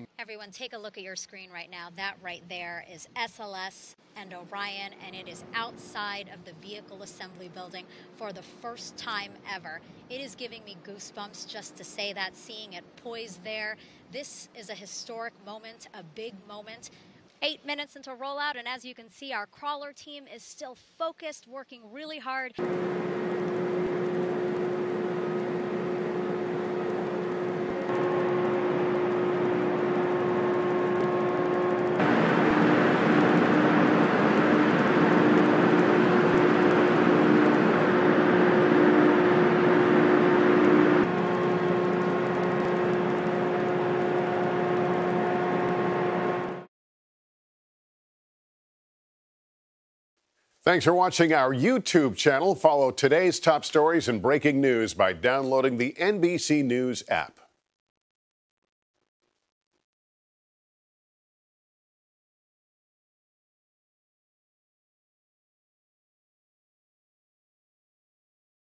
Everyone, take a look at your screen right now. That right there is SLS and Orion, and it is outside of the vehicle assembly building for the first time ever. It is giving me goosebumps just to say that, seeing it poised there. This is a historic moment, a big moment. 8 minutes into rollout, and as you can see, our crawler team is still focused, working really hard. Thanks for watching our YouTube channel. Follow today's top stories and breaking news by downloading the NBC News app.